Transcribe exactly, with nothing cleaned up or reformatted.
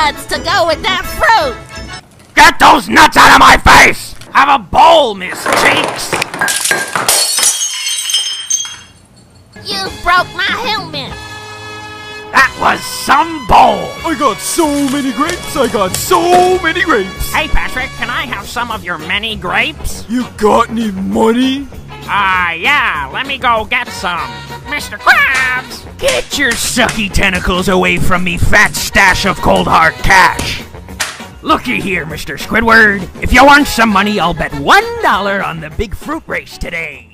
nuts to go with that fruit! Get those nuts out of my face! Have a bowl, Miss Cheeks! You broke my helmet! That was some bowl! I got so many grapes, I got so many grapes! Hey, Patrick, can I have some of your many grapes? You got any money? Ah, uh, yeah, let me go get some. Mister Krabs! Get your sucky tentacles away from me, fat stash of cold hard cash! Looky here, Mister Squidward. If you want some money, I'll bet one dollar on the big fruit race today.